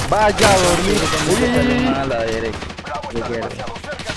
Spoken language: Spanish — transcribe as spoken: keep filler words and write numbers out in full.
Vaya a dormir. Uy, Uy, uy, uy, uy. a la derecha. Bravo está demasiado cerca